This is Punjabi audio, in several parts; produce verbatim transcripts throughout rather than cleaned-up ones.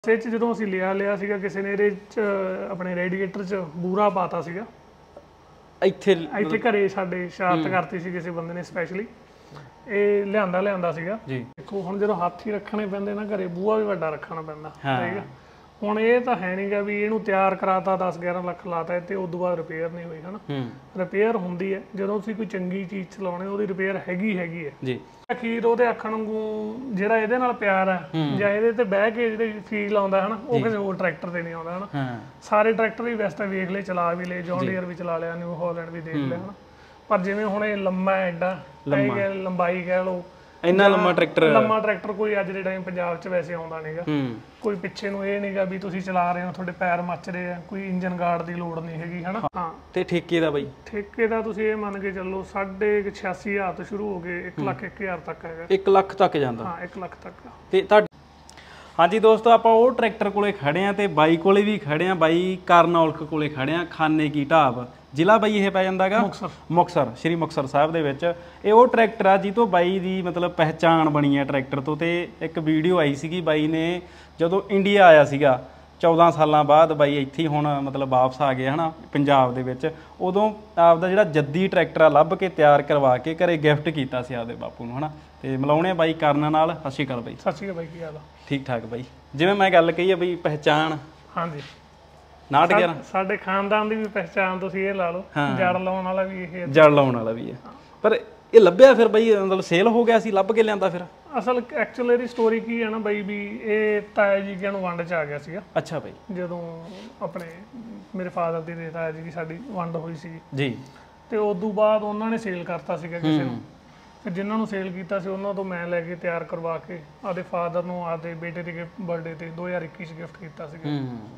ਇਹ 'ਚ ਜਦੋਂ ਅਸੀਂ ਲਿਆ ਲਿਆ ਸੀਗਾ ਕਿਸੇ ਨੇ ਇਹਦੇ 'ਚ ਆਪਣੇ ਰੇਡੀਏਟਰ 'ਚ ਬੂਰਾ ਪਾਤਾ ਸੀਗਾ ਇੱਥੇ ਇੱਥੇ ਘਰੇ ਸਾਡੇ ਸ਼ਰਾਰਤ ਕਰਤੀ ਸੀ ਕਿਸੇ ਬੰਦੇ ਨੇ ਸਪੈਸ਼ਲੀ ਇਹ ਲਿਆਂਦਾ ਲਿਆਂਦਾ ਸੀਗਾ ਜੀ। ਦੇਖੋ ਹੁਣ ਜਦੋਂ ਹੱਥ ਹੀ ਰੱਖਣੇ ਪੈਂਦੇ ਨਾ ਘਰੇ ਬੂਹਾ ਵੀ ਵੱਡਾ ਰੱਖਣਾ ਪੈਂਦਾ ਠੀਕ ਆ। ਹੁਣ ਇਹ ਤਾਂ ਹੈ ਨਹੀਂਗਾ ਵੀ ਇਹਨੂੰ ਤਿਆਰ ਕਰਾਤਾ ਦਸ ਗਿਆਰਾਂ ਲੱਖ ਲਾਤਾ ਤੇ ਉਸ ਤੋਂ ਬਾਅਦ ਰਿਪੇਅਰ ਨਹੀਂ ਹੋਈ ਹਨਾ। ਰਿਪੇਅਰ ਹੁੰਦੀ ਹੈ ਜਦੋਂ ਤੁਸੀਂ ਕੋਈ ਚੰਗੀ ਚੀਜ਼ ਚਲਾਉਣੇ ਉਹਦੀ ਰਿਪੇਅਰ ਹੈਗੀ ਹੈਗੀ ਹੈ ਜੀ। ਅਖੀਰ ਉਹਦੇ ਆਖਣ ਨੂੰ ਜਿਹੜਾ ਇਹਦੇ ਨਾਲ ਪਿਆਰ ਹੈ ਜਾਂ ਇਹਦੇ ਤੇ ਬਹਿ ਕੇ ਜਿਹੜੇ ਫੀਲ ਆਉਂਦਾ ਹਨਾ ਉਹ ਕਿਸੇ ਹੋਰ ਟਰੈਕਟਰ ਤੇ ਨਹੀਂ ਆਉਂਦਾ ਹਨਾ। ਸਾਰੇ ਟਰੈਕਟਰ ਵੀ ਵੈਸੇ ਤਾਂ ਵੇਖ ਲਏ ਚਲਾ ਵੀ ਲਏ ਜੌਨ ਡੀਅਰ ਵੀ ਚਲਾ ਲਿਆ ਨਿਊ ਹਾਲੈਂਡ ਵੀ ਦੇਖ ਲਿਆ ਹਨਾ। ਪਰ ਜਿਵੇਂ ਹੁਣ ਇਹ ਲੰਮਾ ਐਡਾ ਲੰਬਾਈ ਕਹਿ ਲਓ ਇੰਨਾ ਲੰਮਾ ਟਰੈਕਟਰ ਲੰਮਾ ਟਰੈਕਟਰ ਕੋਈ ਅੱਜ ਦੇ ਟਾਈਮ ਪੰਜਾਬ 'ਚ ਵੈਸੇ ਆਉਂਦਾ ਨਹੀਂਗਾ। ਕੋਈ ਪਿੱਛੇ ਨੂੰ ਇਹ ਨਹੀਂਗਾ ਵੀ ਤੁਸੀਂ ਚਲਾ ਰਹੇ ਹੋ ਤੁਹਾਡੇ ਪੈਰ ਮੱਚ ਰਹੇ ਆ ਕੋਈ ਇੰਜਨ ਗਾਰਡ ਦੀ ਲੋੜ ਨਹੀਂ ਹੈਗੀ ਹਨਾ। ਹਾਂ ਤੇ ਠੇਕੇ ਦਾ ਬਾਈ ਠੇਕੇ ਦਾ ਤੁਸੀਂ ਇਹ ਮੰਨ ਕੇ ਚੱਲੋ ਸਾਢੇ ਛਿਆਸੀ ਹਜ਼ਾਰ ਤੋਂ ਸ਼ੁਰੂ ਹੋ ਕੇ ਇੱਕ ਲੱਖ ਇੱਕ ਹਜ਼ਾਰ ਤੱਕ ਹੈਗਾ। ਇੱਕ ਲੱਖ ਤੱਕ ਜਾਂਦਾ ਹਾਂ ਇੱਕ ਲੱਖ ਤੱਕ। ਤੇ ਤੁਹਾਡੇ ਹਾਂਜੀ ਦੋਸਤੋ ਆਪਾਂ ਉਹ ਟਰੈਕਟਰ ਕੋਲੇ ਖੜੇ ਆ ਤੇ ਬਾਈ ਕੋਲੇ ਵੀ ਖੜੇ ਆ ਬਾਈ ਕਰਨੌਲਕ ਕੋਲੇ ਖੜੇ ਆ ਖਾਨੇ ਕੀ ਢਾਬ ਜ਼ਿਲ੍ਹਾ ਬਾਈ ਇਹ ਪੈ ਜਾਂਦਾ ਹੈਗਾ ਮੁਕਤਸਰ ਸ਼੍ਰੀ ਮੁਕਤਸਰ ਸਾਹਿਬ ਦੇ ਵਿੱਚ। ਇਹ ਉਹ ਟਰੈਕਟਰ ਆ ਜੀ ਤੋਂ ਬਾਈ ਦੀ ਮਤਲਬ ਪਹਿਚਾਣ ਬਣੀ ਹੈ ਟਰੈਕਟਰ ਤੋਂ। ਤੇ ਇੱਕ ਵੀਡੀਓ ਆਈ ਸੀਗੀ ਬਾਈ ਨੇ ਜਦੋਂ ਇੰਡੀਆ ਆਇਆ ਸੀਗਾ ਚੌਦਾਂ ਸਾਲਾਂ ਬਾਅਦ ਬਾਈ ਇੱਥੇ ਹੁਣ ਮਤਲਬ ਵਾਪਸ ਆ ਗਿਆ ਹਨਾ ਪੰਜਾਬ ਦੇ ਵਿੱਚ। ਉਦੋਂ ਆਪਦਾ ਜਿਹੜਾ ਜੱਦੀ ਟਰੈਕਟਰ ਆ ਲੱਭ ਕੇ ਤਿਆਰ ਕਰਵਾ ਕੇ ਘਰੇ ਗਿਫਟ ਕੀਤਾ ਸੀ ਆਪਦੇ ਬਾਪੂ ਨੂੰ ਹਨਾ। ਤੇ ਮਿਲਾਉਣੇ ਬਾਈ ਕਰਨ ਨਾਲ। ਸਤਿ ਸ਼੍ਰੀ ਅਕਾਲ ਬਾਈ। ਸਤਿ ਸ਼੍ਰੀ ਅਕਾਲ ਬਾਈ ਕੀ ਹਾਲ ਆ? ਠੀਕ ਠਾਕ ਬਾਈ। ਜਿਵੇਂ ਮੈਂ ਗੱਲ ਕਹੀ ਆ ਬਈ ਪਹਿਚਾਣ ਹਾਂਜੀ ਨਾਟ ਗਿਆਰਾਂ ਸਾਡੇ ਖਾਨਦਾਨ ਦੀ ਵੀ ਪਹਿਚਾਣ ਤੁਸੀਂ ਇਹ ਲਾ ਲਓ ਜੜ ਲਾਉਣ ਵਾਲਾ ਵੀ ਇਹ ਜੜ ਲਾਉਣ ਵਾਲਾ ਵੀ ਹੈ। ਪਰ ਇਹ ਲੱਭਿਆ ਫਿਰ ਬਈ ਮਤਲਬ ਸੇਲ ਹੋ ਗਿਆ ਸੀ ਲੱਭ ਕੇ ਲਿਆਂਦਾ ਫਿਰ? ਅਸਲ ਐਕਚੁਅਲੀ ਇਹਦੀ ਸਟੋਰੀ ਕੀ ਹੈ ਨਾ ਬਾਈ ਵੀ ਇਹ ਤਾਇਆ ਜੀ ਕਿਆਂ ਨੂੰ ਵੰਡ 'ਚ ਆ ਗਿਆ ਸੀਗਾ। ਅੱਛਾ ਬਾਈ। ਜਦੋਂ ਆਪਣੇ ਮੇਰੇ ਫਾਦਰ ਦੀ ਤਾਇਆ ਜੀ ਦੀ ਸਾਡੀ ਵੰਡ ਹੋਈ ਸੀ ਜੀ ਤੇ ਉਸ ਤੋਂ ਬਾਅਦ ਉਹਨਾਂ ਨੇ ਸੇਲ ਕਰਤਾ ਸੀਗਾ ਕਿਸੇ ਨੂੰ। ਫਿਰ ਜਿਨ੍ਹਾਂ ਨੂੰ ਸੇਲ ਕੀਤਾ ਸੀ ਉਹਨਾਂ ਤੋਂ ਮੈਂ ਲੈ ਕੇ ਤਿਆਰ ਕਰਵਾ ਕੇ ਆਪਦੇ ਫਾਦਰ ਨੂੰ ਆਪਦੇ ਬੇਟੇ ਦੇ ਬਰਥਡੇ ਤੇ ਦੋ ਹਜ਼ਾਰ ਇੱਕੀ 'ਚ ਗਿਫਟ ਕੀਤਾ ਸੀਗਾ।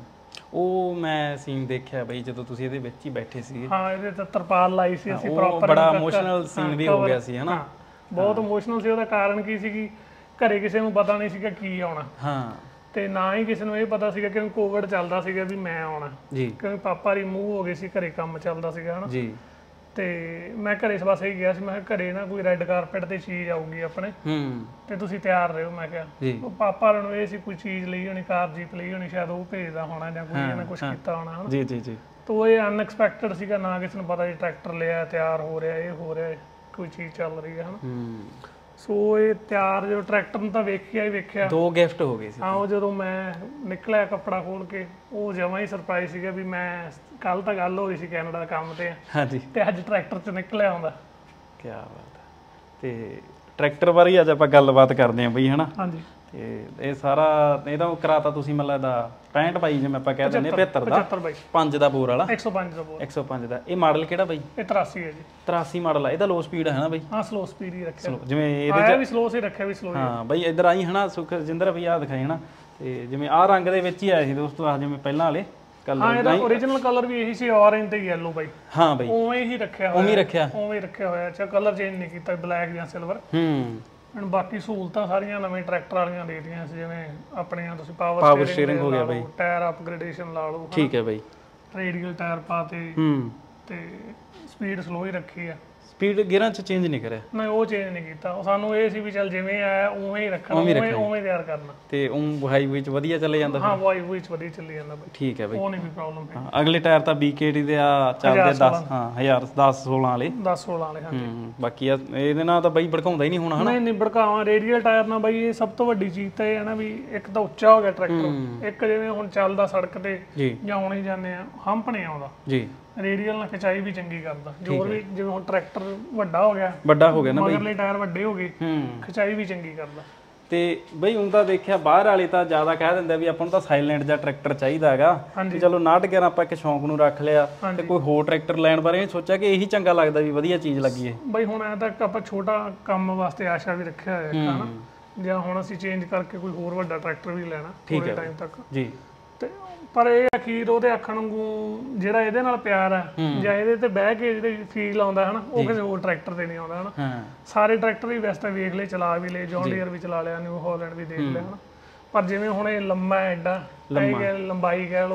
ਉਹ ਮੈਂ ਸੀਨ ਦੇਖਿਆ ਬਈ ਜਦੋਂ ਤੁਸੀਂ ਇਹਦੇ ਵਿੱਚ ਹੀ ਬੈਠੇ ਸੀਗੇ। ਹਾਂ ਇਹਦੇ ਤੇ ਤਰਪਾਲ ਲਾਈ ਸੀ ਅਸੀਂ ਪ੍ਰੋਪਰ। ਬੜਾ ਇਮੋਸ਼ਨਲ ਸੀਨ ਵੀ ਹੋ ਗਿਆ ਸੀ ਹਨਾ। ਬਹੁਤ ਇਮੋਸ਼ਨਲ ਸੀ। ਉਹਦਾ ਕਾਰਨ ਕੀ ਸੀ ਕਿ ਘਰੇ ਕਿਸੇ ਨੂੰ ਪਤਾ ਨਹੀਂ ਸੀਗਾ ਕੀ ਆਉਣਾ ਹਾਂ ਤੇ ਨਾ ਹੀ ਕਿਸੇ ਨੂੰ ਇਹ ਪਤਾ ਸੀਗਾ ਕਿ ਕੋਵਿਡ ਚੱਲਦਾ ਸੀਗਾ ਵੀ ਮੈਂ ਆਉਣਾ ਜੀ ਕਿਉਂਕਿ ਪਾਪਾ ਰਿਮੂਵ ਹੋ ਗਏ ਸੀ ਘਰੇ ਕੰਮ ਚੱਲਦਾ ਸੀਗਾ ਹਨਾ ਜੀ। ਤੇ ਮੈਂ ਘਰੇ ਇਸ ਪਾਸੇ ਹੀ ਗਿਆ ਸੀ ਮੈਂ ਕਿਹਾ ਘਰੇ ਨਾ ਕੋਈ ਰੈੱਡ ਕਾਰਪੈਟ ਤੇ ਚੀਜ਼ ਆਊਗੀ ਆਪਣੇ ਹੂੰ ਤੇ ਤੁਸੀਂ ਤਿਆਰ ਰਹੋ। ਮੈਂ ਕਿਹਾ ਪਾਪਾ ਨੂੰ ਇਹ ਸੀ ਕੋਈ ਚੀਜ਼ ਲਈ ਹੋਣੀ ਕਾਰ ਜੀਪ ਲਈ ਹੋਣੀ ਸ਼ਾਇਦ ਉਹ ਭੇਜਦਾ ਹੋਣਾ ਜਾਂ ਕੋਈ ਇਹਨੇ ਕੁਝ ਕੀਤਾ ਹੋਣਾ ਹਨਾ ਜੀ ਜੀ ਜੀ। ਤਾਂ ਇਹ ਅਨਐਕਸਪੈਕਟਡ ਸੀਗਾ ਨਾ ਕਿਸੇ ਨੂੰ ਪਤਾ ਜੀ ਟਰੈਕਟਰ ਲਿਆ ਤਿਆਰ ਹੋ ਰਿਹਾ ਇਹ ਹੋ ਰਿਹਾ ਕੋਈ ਚੀਜ਼ ਚੱਲ ਰਹੀ ਹੈ ਹਨਾ। ਸੋ ਇਹ ਤਿਆਰ ਜੋ ਟਰੈਕਟਰ ਨੂੰ ਤਾਂ ਵੇਖਿਆ ਹੀ ਵੇਖਿਆ ਦੋ ਗਿਫਟ ਹੋ ਗਏ ਸੀ। ਹਾਂ ਉਹ ਜਦੋਂ ਮੈਂ ਨਿਕਲਿਆ ਕੱਪੜਾ ਖੋਲ ਕੇ ਉਹ ਜਮਾਂ ਹੀ ਸਰਪ੍ਰਾਈਜ਼ ਸੀਗਾ ਵੀ ਮੈਂ ਕੱਲ ਤਾਂ ਗੱਲ ਹੋਈ ਸੀ ਕੈਨੇਡਾ ਦਾ ਕੰਮ ਤੇ ਹਾਂਜੀ ਤੇ ਅੱਜ ਟਰੈਕਟਰ 'ਚ ਨਿਕਲਿਆ ਆਉਂਦਾ। ਕੀ ਬਾਤ ਹੈ। ਤੇ ਟਰੈਕਟਰ ਬਾਰੇ ਅੱਜ ਆਪਾਂ ਗੱਲਬਾਤ ਕਰਦੇ ਆਂ ਬਈ ਹਨਾ। ਹਾਂਜੀ ਤੇ ਇਹ ਸਾਰਾ ਇਹਦਾ ਉਹ ਕਰਾਤਾ ਤੁਸੀਂ ਮਤਲਬ ਦਾ ਪੈਂਹਠ ਬਾਈ ਜਿਵੇਂ ਆਪਾਂ ਕਹਿ ਦਿੰਦੇ ਪਝੱਤਰ ਦਾ ਪੰਜ ਦਾ ਬੋਰ ਵਾਲਾ ਇੱਕ ਸੌ ਪੰਜ ਦਾ ਬੋਰ ਇੱਕ ਸੌ ਪੰਜ ਦਾ। ਇਹ ਮਾਡਲ ਕਿਹੜਾ ਬਾਈ? ਇਹ ਤਰਾਸੀ ਹੈ ਜੀ। ਤਰਾਸੀ ਮਾਡਲ ਆ। ਇਹਦਾ ਲੋ ਸਪੀਡ ਹੈ ਨਾ ਬਾਈ? ਹਾਂ ਸਲੋ ਸਪੀਡ ਹੀ ਰੱਖਿਆ ਜਿਵੇਂ ਇਹਦੇ ਚ ਵੀ ਸਲੋ ਸੀ ਰੱਖਿਆ ਵੀ ਸਲੋ। ਹਾਂ ਬਾਈ ਇੱਧਰ ਆਈ ਹਨਾ ਸੁਖਜਿੰਦਰ ਵੀ ਆ ਦਿਖਾਈ ਹਨਾ। ਤੇ ਜਿਵੇਂ ਆਹ ਰੰਗ ਦੇ ਵਿੱਚ ਹੀ ਆਇਆ ਸੀ ਦੋਸਤੋ ਆ ਜਿਵੇਂ ਪਹਿਲਾਂ ਵਾਲੇ ਕਲਰ। ਹਾਂ ਇਹਦਾ origignal ਕਲਰ ਵੀ ਇਹੀ ਸੀ orange ਤੇ yellow ਬਾਈ। ਹਾਂ ਬਾਈ ਉਵੇਂ ਹੀ ਰੱਖਿਆ ਹੋਇਆ। ਉਵੇਂ ਹੀ ਰੱਖਿਆ ਉਵੇਂ ਹੀ ਰੱਖਿਆ ਹੋਇਆ। ਅੱਛਾ ਕਲਰ ਚੇਂਜ ਨਹੀਂ ਕੀਤਾ ਬਲੈਕ ਜਾਂ ਸਿਲਵਰ। ਹੂੰ ਹੁਣ ਬਾਕੀ ਸਹੂਲਤਾਂ ਸਾਰੀਆਂ ਨਵੇਂ ਟਰੈਕਟਰ ਵਾਲੀਆਂ ਦੇ ਦਿੱਤੀਆਂ ਸੀ ਜਿਵੇਂ ਆਪਣੀਆਂ ਤੁਸੀਂ ਪਾਵਰ ਸਟੀਅਰਿੰਗ ਹੋ ਗਿਆ ਬਾਈ ਟਾਇਰ ਅਪਗ੍ਰੇਡੇਸ਼ਨ ਲਾ ਲਓ ਠੀਕ ਹੈ ਬਾਈ ਰੇਡੀਅਲ ਟਾਇਰ ਪਾਤੇ ਹੂੰ ਤੇ ਸਪੀਡ ਸਲੋ ਹੀ ਰੱਖੀ ਆ। ਸਪੀਡ ਗੇਅਰਾਂ 'ਚ ਚੇਂਜ ਨਹੀਂ ਕਰਿਆ? ਨਹੀਂ ਉਹ ਚੇਂਜ ਨਹੀਂ ਕੀਤਾ। ਉਹ ਸਾਨੂੰ ਇਹ ਸੀ ਵੀ ਚੱਲ ਜਿਵੇਂ ਆਇਆ ਉਵੇਂ ਹੀ ਰੱਖਣਾ ਉਵੇਂ ਉਵੇਂ ਤਿਆਰ ਕਰਨਾ। ਤੇ ਉਹ ਹਾਈਵੇ 'ਚ ਵਧੀਆ ਚੱਲੇ ਜਾਂਦਾ? ਹਾਂ ਹਾਈਵੇ 'ਚ ਵਧੀਆ ਚੱਲੀ ਜਾਂਦਾ ਬਾਈ। ਠੀਕ ਹੈ ਬਾਈ ਉਹ ਨਹੀਂ ਕੋਈ ਪ੍ਰੋਬਲਮ ਹੈ। ਅਗਲੇ ਟਾਇਰ ਤਾਂ ਬੀਕੇਡੀ ਦੇ ਆ ਚੱਲਦੇ ਦਸ ਹਾਂ ਹਜ਼ਾਰ ਦਸ ਸੋਲਾਂ ਵਾਲੇ ਦਸ ਸੋਲਾਂ ਵਾਲੇ ਹਾਂਜੀ। ਬਾਕੀ ਇਹਦੇ ਨਾਲ ਤਾਂ ਬਾਈ ਭੜਕਾਉਂਦਾ ਹੀ ਨਹੀਂ ਹੋਣਾ ਹਨਾ? ਨਹੀਂ ਨਹੀਂ ਭੜਕਾਵਾਂ ਰੇਡੀਅਲ ਟਾਇਰ ਨਾਲ ਬਾਈ ਇਹ ਸਭ ਤੋਂ ਵੱਡੀ ਚੀਜ਼ ਤਾਂ ਇਹ ਹੈ ਨਾ ਵੀ ਇੱਕ ਤਾਂ ਉੱਚਾ ਹੋ ਗਿਆ ਟਰੈਕਟਰ। ਇੱਕ ਜਿਵੇਂ ਹੁਣ ਚੱਲਦਾ ਸੜਕ ਤੇ ਜਾਂ ਆਉਣੇ ਜਾਂਦੇ ਆ ਹੰਪ ਨਹੀਂ ਆਉਂਦਾ ਜੀ। ਰੇਡੀਅਲ ਨਾਲ ਖਿਚਾਈ ਵੀ ਚੰਗੀ ਕਰਦਾ ਜੋਰ ਵੀ ਜਿਵੇਂ ਹੁਣ ਟਰੈਕਟਰ ਵੱਡਾ ਹੋ ਗਿਆ ਵੱਡਾ ਹੋ ਗਿਆ ਨਾ ਬਈ ਮਗਰਲੇ ਟਾਇਰ ਵੱਡੇ ਹੋ ਗਏ ਖਿਚਾਈ ਵੀ ਚੰਗੀ ਕਰਦਾ। ਤੇ ਬਈ ਹੁਣ ਤਾਂ ਦੇਖਿਆ ਬਾਹਰ ਵਾਲੇ ਤਾਂ ਜ਼ਿਆਦਾ ਕਹਿ ਦਿੰਦੇ ਵੀ ਆਪਾਂ ਨੂੰ ਤਾਂ ਸਾਇਲੈਂਟ ਜਿਹਾ ਟਰੈਕਟਰ ਚਾਹੀਦਾ ਹੈਗਾ ਤੇ ਚਲੋ ਨਾਟ ਗਿਆਰਾਂ ਆਪਾਂ ਇੱਕ ਸ਼ੌਂਕ ਨੂੰ ਰੱਖ ਲਿਆ ਤੇ ਕੋਈ ਹੋਰ ਟਰੈਕਟਰ ਲੈਣ ਬਾਰੇ ਸੋਚਿਆ ਕਿ ਇਹੀ ਚੰਗਾ ਲੱਗਦਾ ਵੀ ਵਧੀਆ ਚੀਜ਼ ਲੱਗੀ ਹੈ ਬਈ। ਹੁਣ ਐ ਤਾਂ ਆਪਾਂ ਛੋਟਾ ਕੰਮ ਵਾਸਤੇ ਆਸ਼ਾ ਵੀ ਰੱਖਿਆ ਹੋਇਆ ਹੈ ਹਨਾ ਜਾਂ ਹੁਣ ਅਸੀਂ ਚੇਂਜ ਕਰਕੇ ਕੋਈ ਹੋਰ ਵੱਡਾ ਟਰੈਕਟਰ ਵੀ ਲੈਣਾ ਥੋੜੇ ਟਾਈਮ ਤੱਕ ਜੀ। ਤੇ ਪਰ ਇਹ ਅਖੀਰ ਉਹਦੇ ਆਖਣ ਨੂੰ ਜਿਹੜਾ ਇਹਦੇ ਨਾਲ ਪਿਆਰ ਹੈ ਜਾਂ ਇਹਦੇ ਤੇ ਬਹਿ ਕੇ ਜਿਹੜੇ ਫੀਲ ਆਉਂਦਾ ਹਨਾ ਉਹ ਕਿਸੇ ਹੋਰ ਟਰੈਕਟਰ ਤੇ ਨਹੀਂ ਆਉਂਦਾ ਹਨਾ। ਸਾਰੇ ਟਰੈਕਟਰ ਵੀ ਵੈਸੇ ਤਾਂ ਵੇਖ ਲਏ ਚਲਾ ਵੀ ਲਏ ਜੌਨ ਡੀਅਰ ਵੀ ਚਲਾ ਲਿਆ ਨਿਊ ਹਾਲੈਂਡ ਵੀ ਦੇਖ ਲਿਆ ਹਨਾ। ਪਰ ਜਿਵੇਂ ਹੁਣ ਇਹ ਲੰਮਾ ਐਡਾ ਲੰਬਾਈ ਕਹਿ ਲਓ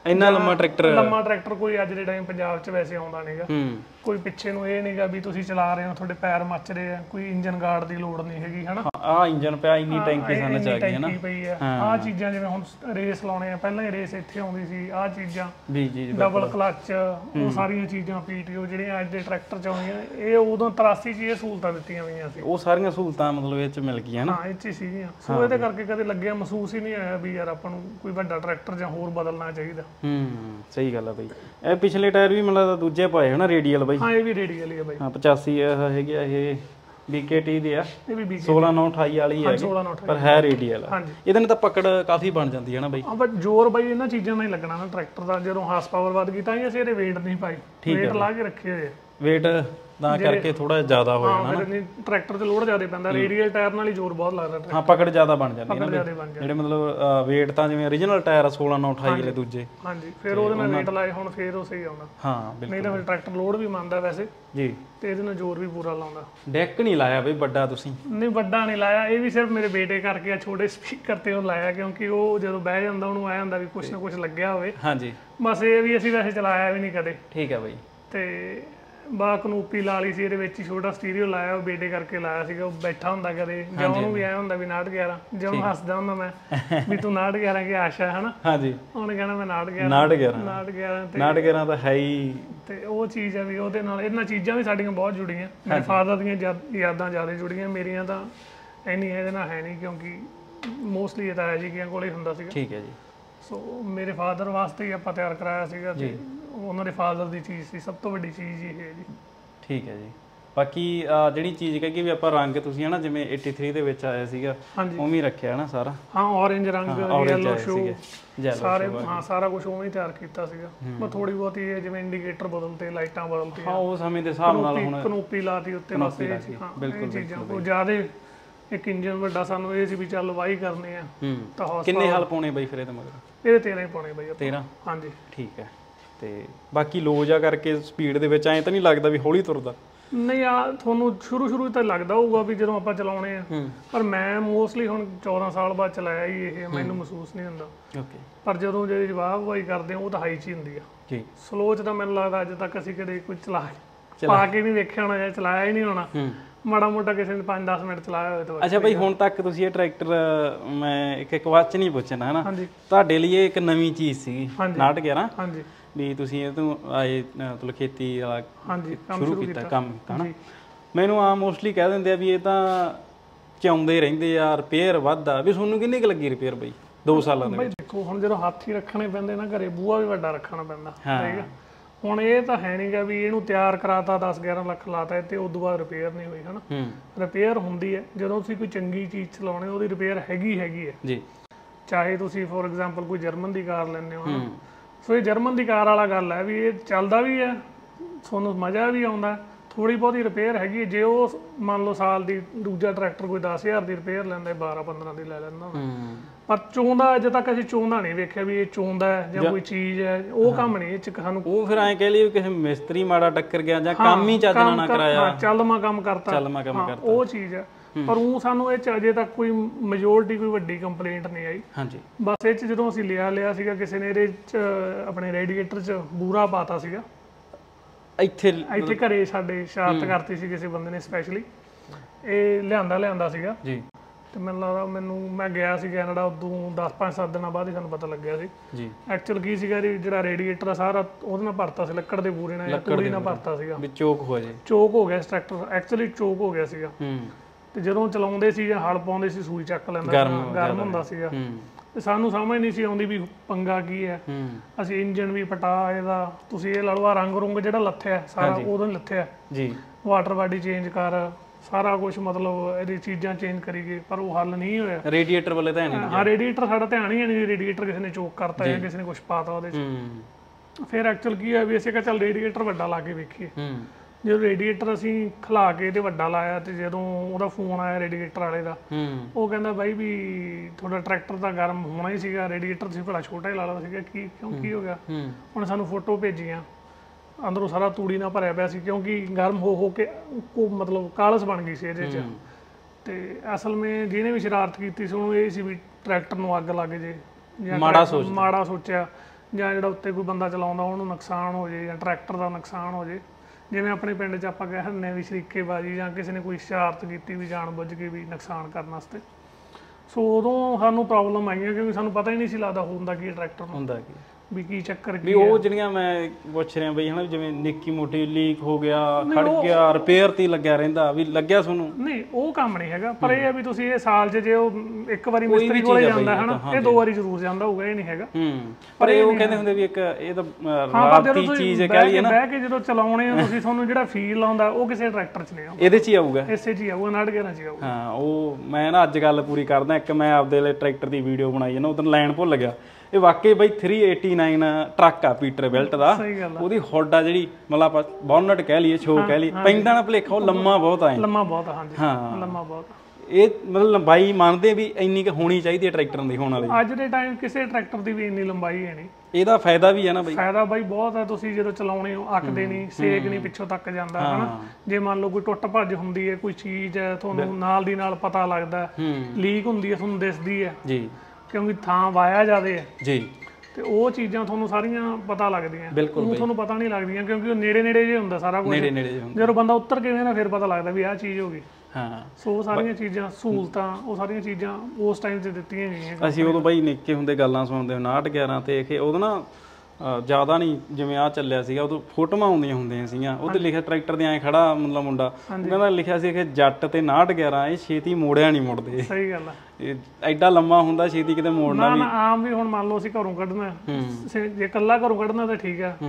ਇੰਨਾ ਲੰਮਾ ਟਰੈਕਟਰ ਲੰਮਾ ਟਰੈਕਟਰ ਕੋਈ ਅੱਜ ਦੇ ਟਾਈਮ ਪੰਜਾਬ 'ਚ ਵੈਸੇ ਆਉਂਦਾ ਨਹੀਂਗਾ। ਕੋਈ ਪਿੱਛੇ ਨੂੰ ਇਹ ਨਹੀਂਗਾ ਵੀ ਤੁਸੀਂ ਚਲਾ ਰਹੇ ਹੋ ਤੁਹਾਡੇ ਪੈਰ ਮੱਚ ਰਹੇ ਆ, ਕੋਈ ਇੰਜਨ ਗਾਰਡ ਦੀ ਲੋੜ ਨਹੀਂ ਹੈਗੀ ਹਨਾ। ਆਹ ਇੰਜਨ ਪਿਆ, ਇੰਨੀ ਟੈਂਕੀ ਸਾਨੂੰ ਚ ਆ ਗਈ ਹੈ ਨਾ ਪਈ ਆ। ਆਹ ਚੀਜ਼ਾਂ ਜਿਵੇਂ ਹੁਣ ਰੇਸ ਲਾਉਣੇ ਆ, ਪਹਿਲਾਂ ਹੀ ਰੇਸ ਇੱਥੇ ਆਉਂਦੀ ਸੀ, ਆਹ ਚੀਜ਼ਾਂ ਜੀ ਜੀ ਡਬਲ ਕਲੱਚ, ਉਹ ਸਾਰੀਆਂ ਚੀਜ਼ਾਂ ਪੀਟੀਓ ਜਿਹੜੀਆਂ ਅੱਜ ਦੇ ਟਰੈਕਟਰ 'ਚ ਆਉਂਦੀਆਂ, ਇਹ ਉਦੋਂ ਤਰਾਸੀ 'ਚ ਇਹ ਸਹੂਲਤਾਂ ਦਿੱਤੀਆਂ ਹੋਈਆਂ ਸੀ। ਉਹ ਸਾਰੀਆਂ ਸਹੂਲਤਾਂ ਮਤਲਬ ਇਹ 'ਚ ਮਿਲ ਗਈਆਂ ਨਾ। ਹਾਂ ਇਹ 'ਚ ਹੀ ਸੀਗੀਆਂ। ਸੋ ਇਹਦੇ ਕਰਕੇ ਕਦੇ ਲੱਗਿਆ ਮਹਿਸੂਸ ਹੀ ਨਹੀਂ ਹੋਇਆ ਵੀ ਯਾਰ ਆਪਾਂ ਨੂੰ ਕੋਈ ਵੱਡਾ ਟਰੈਕਟਰ ਜਾਂ ਹੋਰ ਬਦਲਣਾ ਚਾਹੀਦਾ। ਹੂੰ ਸਹੀ ਗੱਲ ਆ ਬਈ। ਇਹ ਪਿਛਲੇ ਟਾਇਰ ਵੀ ਮਤਲਬ ਦੂਜੇ ਪਾਏ ਹਨਾ, ਰੇਡੀਅਲ ਬਾਈ। ਹਾਂ ਇਹ ਵੀ ਰੇਡੀਅਲ ਹੀ ਆ ਬਾਈ। ਹਾਂ ਪਚਾਸੀ ਹੈਗੇ ਆ ਇਹ ਬੀਕੇਟੀ ਦੇ ਆ, ਇਹ ਵੀ ਬੀਕੇ ਸੋਲਾਂ ਨੌ ਅਠਾਈ ਵਾਲੀ ਹੈ ਪਰ ਹੈ ਰੇਡੀਅਲ ਆ। ਇਹਦੇ ਨਾਲ ਤਾਂ ਪਕੜ ਕਾਫੀ ਬਣ ਜਾਂਦੀ ਹੈ ਨਾ ਬਾਈ। ਹਾਂ ਬਟ ਜ਼ੋਰ ਬਾਈ ਇਹਨਾਂ ਚੀਜ਼ਾਂ ਨਾਲ ਹੀ ਲੱਗਣਾ ਨਾ ਟਰੈਕਟਰ ਦਾ। ਜਦੋਂ ਹਾਰਸ ਪਾਵਰ ਵੱਧ ਗਈ ਤਾਂ ਹੀ ਅਸੀਂ ਇਹਦੇ weight ਨਹੀਂ ਪਾਈ, weight ਲਾ ਕੇ ਰੱਖੇ ਹੋਏ ਆ। weight ਤਾਂ ਕਰਕੇ ਥੋੜਾ ਜ਼ਿਆਦਾ ਹੋ ਜਾਣਾ ਨਾ, ਟਰੈਕਟਰ ਤੇ ਲੋਡ ਜ਼ਿਆਦਾ ਪੈਂਦਾ, ਰੇਡੀਅਲ ਟਾਇਰ ਨਾਲ ਹੀ ਜ਼ੋਰ ਬਹੁਤ ਲੱਗਦਾ। ਹਾਂ ਪਕੜ ਜ਼ਿਆਦਾ ਬਣ ਜਾਂਦੀ ਹੈ ਨਾ ਜਿਹੜੇ ਮਤਲਬ weight ਤਾਂ ਜਿਵੇਂ origignal ਟਾਇਰ ਸੋਲਾਂ ਨੌ ਅਠਾਈ ਵਾਲੇ ਦੂਜੇ। ਹਾਂਜੀ ਫਿਰ ਉਹਦੇ ਨਾਲ weight ਲਾਏ ਹੁਣ ਫਿਰ ਉਹ ਸਹੀ ਆਉਂਦਾ। ਹਾਂ ਬਿਲਕੁਲ, ਨਹੀਂ ਤਾਂ ਫਿਰ ਟਰੈਕਟਰ ਲੋਡ ਵੀ ਮੰਨਦਾ ਵੈਸੇ ਜੀ, ਤੇ ਇਹਦੇ ਨਾਲ ਜ਼ੋਰ ਵੀ ਪੂਰਾ ਲਾਉਂਦਾ। ਡੈਕ ਨਹੀਂ ਲਾਇਆ ਬਈ ਵੱਡਾ ਤੁਸੀਂ? ਨਹੀਂ ਵੱਡਾ ਨਹੀਂ ਲਾਇਆ, ਇਹ ਵੀ ਸਿਰਫ ਮੇਰੇ ਬੇਟੇ ਕਰਕੇ ਆ, ਛੋਟੇ ਸਪੀਕਰ ਤੇ ਉਹ ਲਾਇਆ ਕਿਉਂਕਿ ਉਹ ਜਦੋਂ ਬਹਿ ਜਾਂਦਾ ਉਹਨੂੰ ਆਇਆ ਹੁੰਦਾ ਵੀ ਕੁਛ ਨਾ ਕੁਛ ਲੱਗਿਆ ਹੋਵੇ। ਹਾਂਜੀ ਬਸ ਇਹ ਵੀ ਅਸੀਂ ਵੈਸੇ ਚਲਾਇਆ ਵੀ ਨਹੀਂ ਕਦੇ। ਠੀਕ ਹੈ ਬਈ। ਤੇ ਬਾ ਕਨੂਪੀ ਲਾ ਲਈ ਸੀ ਇਹਦੇ ਵਿੱਚ ਹੀ, ਛੋਟਾ ਸਟੀਰੀਓ ਲਾਇਆ, ਉਹ ਬੇਟੇ ਕਰਕੇ ਲਾਇਆ ਸੀਗਾ। ਉਹ ਬੈਠਾ ਹੁੰਦਾ ਕਦੇ ਜਾਂ ਉਹਨੂੰ ਵੀ ਆਇਆ ਹੁੰਦਾ ਵੀ ਨਾਟ ਗਿਆਰਾਂ, ਜਦੋਂ ਹੱਸਦਾ ਹੁੰਦਾ ਮੈਂ ਵੀ ਤੂੰ ਨਾਟ ਗਿਆਰਾਂ ਕੀ ਆਸ਼ਾ ਹੈ ਨਾ। ਹਾਂਜੀ ਉਹਨੇ ਕਹਿਣਾ ਮੈਂ ਨਾਟ ਗਿਆਰਾਂ ਨਾਟ ਗਿਆਰਾਂ ਨਾਟ ਗਿਆਰਾਂ ਤੇ ਨਾਟ ਗਿਆਰਾਂ ਤਾਂ ਹੈ ਹੀ। ਤੇ ਉਹ ਚੀਜ਼ ਆ ਵੀ ਉਹਦੇ ਨਾਲ ਇਹਨਾਂ ਚੀਜ਼ਾਂ ਵੀ ਸਾਡੀਆਂ ਬਹੁਤ ਜੁੜੀਆਂ। ਮੇਰੇ ਫਾਦਰ ਦੀਆਂ ਯਾਦਾਂ ਜ਼ਿਆਦਾ ਜੁੜੀਆਂ, ਮੇਰੀਆਂ ਤਾਂ ਇੰਨੀ ਇਹਦੇ ਨਾਲ ਹੈ ਨਹੀਂ ਕਿਉਂਕਿ ਮੋਸਟਲੀ ਇਹ ਤਾਂ ਹੈ ਜੀ ਕਿ ਕੋਲੇ ਹੁੰਦਾ ਸੀਗਾ। ਠੀਕ ਹੈ ਜੀ। ਸੋ ਮੇਰੇ ਫਾਦਰ ਵਾਸਤੇ ਹੀ ਆਪਾਂ ਤਿਆਰ ਕਰਾਇਆ ਸੀਗਾ ਜੀ, ਉਹਨਾਂ ਦੇ ਫਾਦਰ ਦੀ ਚੀਜ਼ ਸੀ, ਸਭ ਤੋਂ ਵੱਡੀ ਚੀਜ਼ ਇਹ ਹੈ ਜੀ। ਠੀਕ ਹੈ ਜੀ। ਬਾਕੀ ਜਿਹੜੀ ਚੀਜ਼ ਕਹੀ ਵੀ ਆਪਾਂ ਰੰਗ ਤੁਸੀਂ ਹਨਾ ਜਿਵੇਂ ਤਿਰਾਸੀ ਦੇ ਵਿੱਚ ਆਇਆ ਸੀਗਾ ਉਵੇਂ ਹੀ ਰੱਖਿਆ ਨਾ ਸਾਰਾ? ਹਾਂ ਔਰੇਂਜ ਰੰਗ, ਯੈਲੋ ਸ਼ੋ ਸਾਰੇ, ਹਾਂ ਸਾਰਾ ਕੁਝ ਉਵੇਂ ਹੀ ਤਿਆਰ ਕੀਤਾ ਸੀਗਾ। ਬਸ ਥੋੜੀ ਬਹੁਤੀ ਜਿਵੇਂ ਇੰਡੀਕੇਟਰ ਬਦਲਤੇ, ਲਾਈਟਾਂ ਬਦਲਤੀਆਂ, ਹਾਂ ਉਹ ਸਮੇਂ ਦੇ ਹਿਸਾਬ ਨਾਲ ਹੁਣ ਕਨੂਪੀ ਲਾਤੀ ਉੱਤੇ ਬਸ ਇਹ ਚੀਜ਼ਾਂ। ਉਹ ਜ਼ਿਆਦਾ ਇੱਕ ਇੰਜਨ ਵੱਡਾ ਸਾਨੂੰ ਇਹ ਸੀ ਵੀ ਚੱਲ ਵਾਹੀ ਕਰਨੇ ਆ ਤਾਂ ਕਿੰਨੇ ਹਲ ਪਾਉਣੇ ਬਾਈ ਫਿਰ ਇਹਦੇ ਮਗਰ? ਇਹਦੇ ਤੇਰਾਂ ਹੀ ਪਾਉਣੇ ਬਾਈ। ਤੇਰਾਂ? ਹਾਂਜੀ ਠੀਕ ਹੈ। ਤੇ ਬਾਕੀ ਲੋ ਜਾ ਕਰਕੇ ਸਪੀਡ ਦੇ ਵਿੱਚ ਐਂ ਤਾਂ ਨਹੀਂ ਲੱਗਦਾ ਵੀ ਹੌਲੀ ਤੁਰਦਾ? ਨਹੀਂ ਆ ਤੁਹਾਨੂੰ ਸ਼ੁਰੂ ਸ਼ੁਰੂ ਤਾਂ ਲੱਗਦਾ ਹੋਊਗਾ ਵੀ ਜਦੋਂ ਆਪਾਂ ਚਲਾਉਣੇ ਆ, ਪਰ ਮੈਂ ਮੋਸਟਲੀ ਹੁਣ ਚੌਦਾਂ ਸਾਲ ਬਾਅਦ ਚਲਾਇਆ ਹੀ ਇਹ, ਮੈਨੂੰ ਮਹਿਸੂਸ ਨਹੀਂ ਹੁੰਦਾ। ਓਕੇ। ਪਰ ਜਦੋਂ ਜਿਹੜੀ ਜਵਾਬ ਵਾਈ ਕਰਦੇ ਆ ਉਹ ਤਾਂ ਹਾਈ ਚ ਹੀ ਹੁੰਦੀ ਆ ਜੀ। ਸਲੋ ਚ ਤਾਂ ਮੈਨੂੰ ਲੱਗਦਾ ਅੱਜ ਤੱਕ ਅਸੀਂ ਕਦੇ ਕੋਈ ਚਲਾ ਪਾ ਕੇ ਨਹੀਂ ਵੇਖਿਆ ਹੋਣਾ ਜਾਂ ਚਲਾਇਆ ਹੀ ਨਹੀਂ ਹੋਣਾ। ਮਾੜਾ ਮੋਟਾ ਕਿਸੇ ਨੇ ਪੰਜ ਦਸ ਮਿੰਟ ਚਲਾਇਆ ਹੋਵੇ ਤਾਂ। ਅੱਛਾ ਬਈ ਹੁਣ ਤੱਕ ਤੁਸੀਂ ਇਹ ਟਰੈਕਟਰ, ਮੈਂ ਇੱਕ ਇੱਕ ਵਾਰ ਚ ਨਹੀਂ ਪੁੱਛਣਾ ਹੈ ਨਾ, ਤੁਹਾਡੇ ਲਈ ਇਹ ਇੱਕ ਨਵੀਂ ਚੀਜ਼ ਸੀਗੀ ਨਾਟ ਗਿਆਰਾਂ ਵੀ ਤੁਸੀਂ ਇਹ ਤੋਂ ਆਏ ਮਤਲਬ ਖੇਤੀ ਵਾਲਾ ਸ਼ੁਰੂ ਕੀਤਾ ਕੰਮ ਹਨਾ। ਮੈਨੂੰ ਆ ਮੋਸਟਲੀ ਕਹਿ ਦਿੰਦੇ ਆ ਵੀ ਇਹ ਤਾਂ ਚਾਉਂਦੇ ਰਹਿੰਦੇ ਆ, ਰਿਪੇਅਰ ਵੱਧਦਾ, ਵੀ ਤੁਹਾਨੂੰ ਕਿੰਨੀ ਕੁ ਲੱਗੀ ਰਿਪੇਅਰ ਬਈ ਦੋ ਸਾਲਾਂ ਦੇ ਵਿੱਚ? ਦੇਖੋ ਹੁਣ ਜਦੋਂ ਹੱਥ ਹੀ ਰੱਖਣੇ ਪੈਂਦੇ ਨਾ ਘਰੇ, ਬੂਹਾ ਵੀ ਵੱਡਾ ਰੱਖਣਾ ਪੈਂਦਾ ਠੀਕ ਹੈ। ਹੁਣ ਇਹ ਤਾਂ ਹੈ ਨਹੀਂਗਾ ਵੀ ਇਹਨੂੰ ਤਿਆਰ ਕਰਾਤਾ ਦਸ ਗਿਆਰਾਂ ਲੱਖ ਲਾਤਾ ਤੇ ਉਦੋਂ ਬਾਅਦ ਰਿਪੇਅਰ ਨਹੀਂ ਹੋਈ ਹਨਾ। ਰਿਪੇਅਰ ਹੁੰਦੀ ਹੈ ਜਦੋਂ ਤੁਸੀਂ ਕੋਈ ਚੰਗੀ ਚੀਜ਼ ਚਲਾਉਣੇ, ਉਹਦੀ ਰਿਪੇਅਰ ਹੈਗੀ ਹੈਗੀ ਹੈ ਜੀ। ਚਾਹੇ ਤੁਸੀਂ ਫੋਰ ਐਗਜ਼ਾਮਪਲ ਕੋਈ ਜਰਮਨ ਦੀ ਕਾਰ ਲੈਂਦੇ ਹੋ, ਸੋ ਇਹ ਜਰਮਨ ਦੀ ਕਾਰ ਵਾਲਾ ਗੱਲ ਹੈ ਵੀ ਇਹ ਚੱਲਦਾ ਵੀ ਹੈ, ਤੁਹਾਨੂੰ ਮਜ਼ਾ ਵੀ ਆਉਂਦਾ, ਥੋੜੀ ਬਹੁਤੀ ਰਿਪੇਅਰ ਹੈਗੀ। ਜੇ ਉਹ ਮੰਨ ਲਓ ਸਾਲ ਦੀ ਦੂਜਾ ਟਰੈਕਟਰ ਕੋਈ ਦਸ ਹਜ਼ਾਰ ਦੀ ਰਿਪੇਅਰ ਲੈਂਦਾ, ਬਾਰਾਂ ਪੰਦਰਾਂ ਦੀ ਲੈ ਲੈਂਦਾ, ਪਰ ਚੋਂਦਾ ਅਜੇ ਤੱਕ ਅਸੀਂ ਚੋਂਦਾ ਨਹੀਂ ਵੇਖਿਆ ਵੀ ਇਹ ਚੋਂਦਾ ਜਾਂ ਕੋਈ ਚੀਜ਼ ਹੈ, ਉਹ ਕੰਮ ਨਹੀਂ ਇਹ ਚ ਸਾਨੂੰ। ਉਹ ਫਿਰ ਐਂ ਕਹਿ ਲਈ ਕਿਸੇ ਮਿਸਤਰੀ ਮਾੜਾ ਟੱਕਰ ਗਿਆ ਜਾਂ ਕੰਮ ਹੀ ਚੱਜ ਨਾਲ ਨਾ ਕਰਾਇਆ, ਚੱਲਮਾ ਕੰਮ ਕਰਤਾ, ਚੱਲਮਾ ਕੰਮ ਕਰਤਾ, ਉਹ ਚੀਜ਼ ਹੈ। ਪਰ ਉਹ ਸਾਨੂੰ ਇਹ ਚ ਅਜੇ ਤੱਕ ਕੋਈ ਮੈਜੋਰਟੀ ਕੋਈ ਵੱਡੀ ਕੰਪਲੇਂਟ ਨਹੀਂ ਆਈ। ਹਾਂਜੀ ਬਸ ਇਹ ਚ ਜਦੋਂ ਅਸੀਂ ਲਿਆ ਲਿਆ ਸੀਗਾ ਕਿਸੇ ਨੇ ਇਹਦੇ ਚ ਆਪਣੇ ਰੇਡੀਏਟਰ ਚ ਬੂਰਾ ਪਾਤਾ ਸੀਗਾ, ਇੱਥੇ ਇੱਥੇ ਘਰੇ ਸਾਡੇ ਸ਼ਰਾਰਤ ਕਰਤੀ ਸੀ ਕਿਸੇ ਬੰਦੇ ਨੇ ਸਪੈਸ਼ਲੀ, ਇਹ ਲਿਆਂਦਾ ਲਿਆਂਦਾ ਸੀਗਾ ਜੀ। ਤੇ ਮੈਨੂੰ ਲੱਗਦਾ ਮੈਨੂੰ ਮੈਂ ਗਿਆ ਸੀ ਕੈਨੇਡਾ ਉਦੋਂ ਦਸ ਪੰਜ ਸੱਤ ਦਿਨਾਂ ਬਾਅਦ ਹੀ ਸਾਨੂੰ ਪਤਾ ਲੱਗਿਆ ਸੀ ਜੀ। ਐਕਚੁਅਲ ਕੀ ਸੀਗਾ ਜਿਹੜਾ ਰੇਡੀਏਟਰ ਆ ਸਾਰਾ ਉਹਦੇ ਨਾਲ ਭਰਤਾ ਸੀ, ਲੱਕੜ ਦੇ ਬੂਰੇ ਨਾਲ, ਤੂੜੀ ਨਾਲ ਭਰਤਾ ਸੀਗਾ, ਵੀ ਚੋਕ ਹੋ ਜੇ, ਚੋਕ ਹੋ ਗਿਆ ਟਰੈਕਟਰ, ਐਕਚੁਅਲੀ ਚੋਕ ਹੋ ਗਿਆ ਸੀਗਾ। ਤੇ ਜਦੋਂ ਚਲਾਉਂਦੇ ਸੀ ਜਾਂ ਹਲ ਪਾਉਂਦੇ ਸੀ ਸੂਈ ਚੱਕ ਲੈਂਦਾ, ਗਰਮ ਹੁੰਦਾ ਸੀਗਾ ਤੇ ਸਾਨੂੰ ਸਮਝ ਨਹੀਂ ਸੀ ਆਉਂਦੀ ਵੀ ਪੰਗਾ ਕੀ ਹੈ। ਅਸੀਂ ਇੰਜਨ ਵੀ ਪਟਾ ਇਹਦਾ, ਤੁਸੀਂ ਇਹ ਲਾ ਲਓ ਰੰਗ ਰੁੰਗ ਜਿਹੜਾ ਲੱਥਿਆ ਸਾਰਾ ਉਦੋਂ ਹੀ ਲੱਥਿਆ ਜੀ, ਵਾਟਰ ਬਾਡੀ ਚੇਂਜ ਕਰ, ਸਾਰਾ ਕੁਝ ਮਤਲਬ ਇਹਦੀ ਚੀਜ਼ਾਂ ਚੇਂਜ ਕਰੀ ਗਏ, ਪਰ ਉਹ ਹੱਲ ਨਹੀਂ ਹੋਇਆ। ਰੇਡੀਏਟਰ ਵੱਲੇ ਧਿਆਨ ਨਹੀਂ, ਹਾਂ ਰੇਡੀਏਟਰ ਸਾਡਾ ਧਿਆਨ ਹੀ ਨਹੀਂ, ਰੇਡੀਏਟਰ ਕਿਸੇ ਨੇ ਚੋਕ ਕਰਤਾ ਜਾਂ ਕਿਸੇ ਨੇ ਕੁਝ ਪਾਤਾ ਉਹਦੇ ਚ। ਫਿਰ ਐਕਚੁਅਲ ਕੀ ਹੋਇਆ ਵੀ ਅਸੀਂ ਕਿਹਾ ਚੱਲ ਰੇਡੀਏਟਰ ਵੱਡਾ ਲਾ ਕੇ ਵੇਖੀਏ। ਜਦੋਂ ਰੇਡੀਏਟਰ ਅਸੀਂ ਖਿਲਾ ਕੇ ਤੇ ਵੱਡਾ ਲਾਇਆ ਤੇ ਜਦੋਂ ਉਹਦਾ ਫੋਨ ਆਇਆ ਰੇਡੀਏਟਰ ਵਾਲੇ ਦਾ, ਉਹ ਕਹਿੰਦਾ ਬਾਈ ਵੀ ਤੁਹਾਡਾ ਟਰੈਕਟਰ ਤਾਂ ਗਰਮ ਹੋਣਾ ਹੀ ਸੀਗਾ, ਰੇਡੀਏਟਰ ਤੁਸੀਂ ਭਲਾ ਛੋਟਾ ਹੀ ਲਾ ਲਿਆ ਸੀਗਾ, ਕੀ ਕਿਉਂ ਕੀ ਹੋ ਗਿਆ? ਹੁਣ ਸਾਨੂੰ ਫੋਟੋ ਭੇਜੀਆਂ, ਅੰਦਰੋਂ ਸਾਰਾ ਤੂੜੀ ਨਾਲ ਭਰਿਆ ਪਿਆ ਸੀ ਕਿਉਂਕਿ ਗਰਮ ਹੋ ਹੋ ਕੇ ਮਤਲਬ ਕਾਲਸ ਬਣ ਗਈ ਸੀ ਇਹਦੇ 'ਚ। ਤੇ ਅਸਲ ਵਿੱਚ ਜਿਹਨੇ ਵੀ ਸ਼ਰਾਰਤ ਕੀਤੀ ਸੀ ਉਹਨੂੰ ਇਹ ਸੀ ਵੀ ਟਰੈਕਟਰ ਨੂੰ ਅੱਗ ਲੱਗ ਜੇ, ਜਾਂ ਮਾੜਾ ਸੋਚਿਆ ਜਾਂ ਜਿਹੜਾ ਉੱਤੇ ਕੋਈ ਬੰਦਾ ਚਲਾਉਂਦਾ ਉਹਨੂੰ ਨੁਕਸਾਨ ਹੋ ਜੇ ਜਾਂ ਟਰੈਕਟਰ ਦਾ ਨੁਕਸਾਨ ਹੋ ਜੇ। ਜਿਵੇਂ ਆਪਣੇ ਪਿੰਡ 'ਚ ਆਪਾਂ ਕਹਿ ਦਿੰਦੇ ਵੀ ਸ਼ਰੀਕੇਬਾਜ਼ੀ ਜਾਂ ਕਿਸੇ ਨੇ ਕੋਈ ਸ਼ਰਾਰਤ ਕੀਤੀ ਵੀ ਜਾਣ ਬੁੱਝ ਕੇ ਵੀ ਨੁਕਸਾਨ ਕਰਨ ਵਾਸਤੇ, ਸੋ ਉਦੋਂ ਸਾਨੂੰ ਪ੍ਰੋਬਲਮ ਆਈਆਂ ਕਿਉਂਕਿ ਸਾਨੂੰ ਪਤਾ ਹੀ ਨਹੀਂ ਸੀ ਲੱਗਦਾ ਹੁੰਦਾ ਕੀ ਟਰੈਕਟਰ ਨੂੰ, ਹੁੰਦਾ ਕੀ ਵੀ ਕੀ ਚੱਕਰ ਵੀ ਉਹ ਜਿਹੜੀਆਂ ਮੈਂ ਪੁੱਛ ਰਿਹਾ ਬਈ ਹਨਾ, ਜਿਵੇਂ ਨਿੱਕੀ ਮੋਟੀ ਲੀਕ ਹੋ ਗਿਆ, ਖੜ ਗਿਆ, ਰਿਪੇਅਰ ਤੇ ਲੱਗਿਆ ਰਹਿੰਦਾ, ਵੀ ਲੱਗਿਆ ਤੁਹਾਨੂੰ? ਨਹੀਂ ਉਹ ਕੰਮ ਨਹੀਂ ਹੈਗਾ, ਪਰ ਇਹ ਆ ਵੀ ਤੁਸੀਂ ਇਹ ਸਾਲ 'ਚ ਜੇ ਉਹ ਇੱਕ ਵਾਰੀ ਮਿਸਤਰੀ ਕੋਲੇ ਜਾਂਦਾ ਹਨਾ, ਇਹ ਦੋ ਵਾਰੀ ਜ਼ਰੂਰ ਜਾਂਦਾ ਹੋਊਗਾ, ਇਹ ਨਹੀਂ ਹੈਗਾ। ਹੂੰ ਪਰ ਇਹ ਉਹ ਕਹਿੰਦੇ ਹੁੰਦੇ ਵੀ ਇੱਕ ਇਹ ਤਾਂ ਰਾਤੀ ਚੀਜ਼ ਕਹਿ ਲਈਏ ਨਾ, ਬਹਿ ਕੇ ਜਦੋਂ ਚਲਾਉਣੇ ਆ ਤੁਸੀਂ ਤੁਹਾਨੂੰ ਜਿਹੜਾ ਫੀਲ ਆਉਂਦਾ ਉਹ ਕਿਸੇ ਟਰੈਕਟਰ 'ਚ ਨਹੀਂ ਆਉਂਦਾ, ਇਹਦੇ 'ਚ ਹੀ ਆਊਗਾ, ਇਸੇ 'ਚ ਹੀ ਆਊਗਾ, ਨਾੜ ਗਿਆਰਾਂ 'ਚ ਹੀ ਆਊਗਾ। ਹਾਂ ਉਹ ਮੈਂ ਨਾ ਅੱਜ ਗੱਲ ਪੂਰੀ ਕਰਦਾ। ਇੱਕ ਮੈਂ ਆਪਦੇ ਲਈ ਟਰੈਕਟਰ ਦੀ ਵੀਡੀਓ ਬਣਾਈ ਹੈ ਨਾ, ਉਦੋਂ ਲਾਈਨ ਭੁੱਲ ਗਿਆ। ਇਹ ਵਾਕਈ ਬਈ ਤਿੰਨ ਸੌ ਨੜਿਨਵੇਂ ਟਰੱਕ ਆ ਪੀਟਰ ਬਿਲਟ ਦਾ, ਉਹਦੀ ਹੁੱਡ ਆ ਜਿਹੜੀ ਮਤਲਬ ਆਪਾਂ ਬੋਨਟ ਕਹਿ ਲਈਏ, ਛੋ ਕਹਿ ਲਈਏ, ਪੈਂਦਾ ਨਾ ਭਲੇਖਾ, ਉਹ ਲੰਮਾ ਬਹੁਤ ਆ, ਲੰਮਾ ਬਹੁਤ ਆ। ਹਾਂਜੀ ਹਾਂ ਲੰਮਾ ਬਹੁਤ। ਇਹ ਮਤਲਬ ਲੰਬਾਈ ਮੰਨਦੇ ਵੀ ਇੰਨੀ ਕੁ ਹੋਣੀ ਚਾਹੀਦੀ ਹੈ ਟਰੈਕਟਰ ਦੀ ਹੋਣ ਵਾਲੀ। ਅੱਜ ਦੇ ਟਾਈਮ ਕਿਸੇ ਟਰੈਕਟਰ ਦੀ ਵੀ ਇੰਨੀ ਲੰਬਾਈ ਹੈ ਨਹੀਂ। ਇਹਦਾ ਫਾਇਦਾ ਵੀ ਹੈ ਨਾ ਬਈ, ਫਾਇਦਾ ਬਾਈ ਬਹੁਤ ਹੈ। ਤੁਸੀਂ ਜਦੋਂ ਚਲਾਉਣੇ ਹੋ ਅੱਕਦੇ ਨਹੀਂ, ਸੇਕ ਨਹੀਂ ਪਿੱਛੋਂ ਤੱਕ ਜਾਂਦਾ ਹਨਾ। ਜੇ ਮੰਨ ਲਓ ਕੋਈ ਟੁੱਟ ਭੱਜ ਹੁੰਦੀ ਹੈ, ਕੋਈ ਚੀਜ਼ ਹੈ, ਤੁਹਾਨੂੰ ਨਾਲ ਦੀ ਨਾਲ ਪਤਾ ਲੱਗਦਾ, ਲੀਕ ਹੁੰਦੀ ਹੈ ਤੁਹਾਨੂੰ ਦਿਸਦੀ ਹੈ ਜੀ, ਕਿਉਂਕਿ ਥਾਂ ਵਾਇਆ ਜਾਦੇ ਹੈ ਜੀ, ਤੇ ਉਹ ਚੀਜ਼ਾਂ ਤੁਹਾਨੂੰ ਸਾਰੀਆਂ ਪਤਾ ਲੱਗਦੀਆਂ। ਉਹ ਤੁਹਾਨੂੰ ਪਤਾ ਨਹੀਂ ਲੱਗਦੀਆਂ ਕਿਉਂਕਿ ਉਹ ਨੇੜੇ ਨੇੜੇ ਜੇ ਹੁੰਦਾ ਸਾਰਾ ਕੁਝ, ਜਦੋਂ ਬੰਦਾ ਉੱਤਰ ਕੇ ਨਾ ਫਿਰ ਪਤਾ ਲੱਗਦਾ ਵੀ ਆਹ ਚੀਜ਼ ਹੋ ਗਈ। ਹਾਂ ਸੋ ਸਾਰੀਆਂ ਚੀਜ਼ਾਂ ਸਹੂਲਤਾਂ ਉਹ ਸਾਰੀਆਂ ਚੀਜ਼ਾਂ ਉਸ ਟਾਈਮ 'ਤੇ ਦਿੱਤੀਆਂ ਗਈਆਂ। ਅਸੀਂ ਉਦੋਂ ਬਾਈ ਨਿੱਕੇ ਹੁੰਦੇ ਗੱਲਾਂ ਸੁਣਦੇ ਉਨਾਹਠ ਗਿਆਰਾਂ ਤੇ ਇਹ ਉਦੋਂ ਨਾ ਜ਼ਿਆਦਾ ਨਹੀਂ, ਜਿਵੇਂ ਆਹ ਚੱਲਿਆ ਸੀਗਾ ਉਦੋਂ ਫੋਟੋਆਂ ਆਉਂਦੀਆਂ ਹੁੰਦੀਆਂ ਸੀਗੀਆਂ, ਉਹਦੇ ਲਿਖਿਆ ਟਰੈਕਟਰ ਦੇ ਐਂ ਖੜਾ ਮਤਲਬ ਮੁੰਡਾ, ਕਹਿੰਦਾ ਲਿਖਿਆ ਸੀ ਕਿ ਜੱਟ ਤੇ ਉਨਾਹਠ ਗਿਆਰਾਂ ਇਹ ਛੇਤੀ ਮੋੜਿਆ ਨਹੀਂ ਮੁੜਦੇ। ਸਹੀ ਗੱਲ ਆ, ਇਹ ਐਡਾ ਲੰਮਾ ਹੁੰਦਾ ਛੇਤੀ ਕਿਤੇ ਮੋੜਨਾ ਵੀ। ਆਮ ਵੀ ਹੁਣ ਮੰਨ ਲਓ ਅਸੀਂ ਘਰੋਂ ਕੱਢਣਾ, ਜੇ ਇਕੱਲਾ ਘਰੋਂ ਕੱਢਣਾ ਤਾਂ ਠੀਕ ਆ,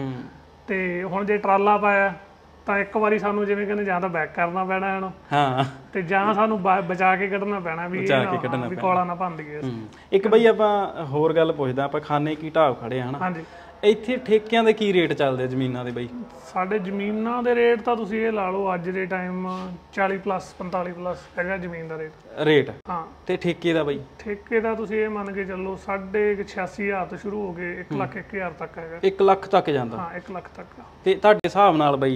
ਤੇ ਹੁਣ ਜੇ ਟਰਾਲਾ ਪਾਇਆ ਤਾਂ ਇੱਕ ਵਾਰੀ ਸਾਨੂੰ ਜਿਵੇਂ ਕਹਿੰਦੇ ਜਾਂ ਤਾਂ ਬੈਕ ਕਰਨਾ ਪੈਣਾ ਇਹਨੂੰ, ਹਾਂ, ਤੇ ਜਾਂ ਸਾਨੂੰ ਬਚਾ ਕੇ ਕੱਢਣਾ ਪੈਣਾ ਵੀ ਵੀ ਕੋਲਾ ਨਾ ਭੰਨ ਦਈਏ। ਇੱਕ ਬਈ ਆਪਾਂ ਹੋਰ ਗੱਲ ਪੁੱਛਦਾ, ਆਪਾਂ ਖਾਨੇ ਕੀ ਢਾਬ ਖੜੇ ਆ ਹਨਾ, ਹਾਂਜੀ, ਇੱਥੇ ਠੇਕਿਆਂ ਦੇ ਕੀ ਰੇਟ ਚੱਲਦੇ ਜ਼ਮੀਨਾਂ ਦੇ ਬਈ? ਸਾਡੇ ਜ਼ਮੀਨਾਂ ਦੇ ਰੇਟ ਤਾਂ ਤੁਸੀਂ ਇਹ ਲਾ ਲਓ ਅੱਜ ਦੇ ਟਾਈਮ ਚਾਲੀ ਪਲੱਸ ਪੰਤਾਲੀ ਪਲੱਸ ਹੈਗਾ ਜ਼ਮੀਨ ਦਾ ਰੇਟ ਰੇਟ ਹਾਂ। ਤੇ ਠੇਕੇ ਦਾ ਬਈ? ਠੇਕੇ ਦਾ ਤੁਸੀਂ ਇਹ ਮੰਨ ਕੇ ਚੱਲੋ ਸਾਢੇ ਛਿਆਸੀ ਹਜ਼ਾਰ ਤੋਂ ਸ਼ੁਰੂ ਹੋ ਕੇ ਇੱਕ ਲੱਖ ਇੱਕ ਹਜ਼ਾਰ ਤੱਕ ਹੈਗਾ। ਇੱਕ ਲੱਖ ਤੱਕ ਜਾਂਦਾ? ਹਾਂ ਇੱਕ ਲੱਖ ਤੱਕ। ਤੇ ਤੁਹਾਡੇ ਹਿਸਾਬ ਨਾਲ ਬਈ